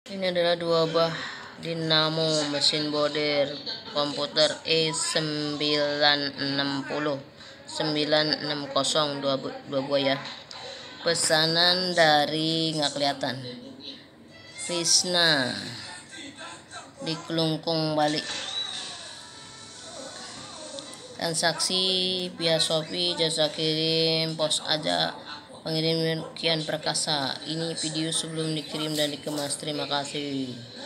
Ini adalah dua buah dinamo mesin border komputer E960 dua buah ya. Pesanan dari nggak kelihatan Krisna di Kelungkung Bali. Transaksi via Shopee, jasa kirim, pos aja, pengirim Kian Perkasa. Ini video sebelum dikirim dan dikemas. Terima kasih.